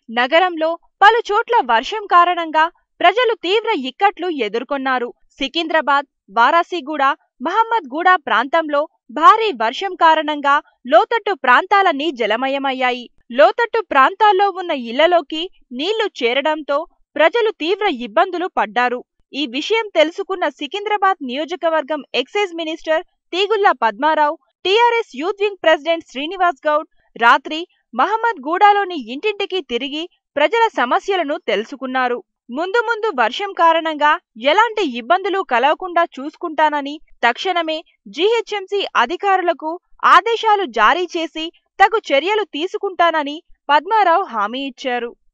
నగరంలో పలు చోట్ల వర్షం కారణంగా ప్రజలు తీవ్ర ఇక్కట్లు ఎదుర్కొన్నారు. సికింద్రాబాద్, వారాసిగూడ, మహమ్మద్గూడ ప్రాంతంలో భారీ వర్షం కారణంగా లోతట్టు ప్రాంతాలన్నీ జలమయమయ్యాయి. లోతట్టు ప్రాంతాల్లో ఉన్న ఇళ్లలోకి నీళ్లు చేరడంతో ప్రజలు తీవ్ర ఇబ్బందులు పడ్డారు. ఈ విషయం తెలుసుకున్న సికింద్రాబాద్ నియోజకవర్గం excise minister Teegulla Padmarao, TRS youth wing president Srinivas Goud రాత్రి మహమ్మద్గూడలోని ఇంటింటికి తిరిగి ప్రజల సమస్యలను తెలుసుకున్నారు. ముందు వర్షం కారణంగా ఎలాంటి ఇబ్బందులు కలగకుండా చూసుకుంటానని తక్షణమే జీహెచ్ఎంసీ అధికారులకు ఆదేశాలు జారీ చేసి తగు చర్యలు తీసుకుంటానని పద్మారావు హామీ ఇచ్చారు.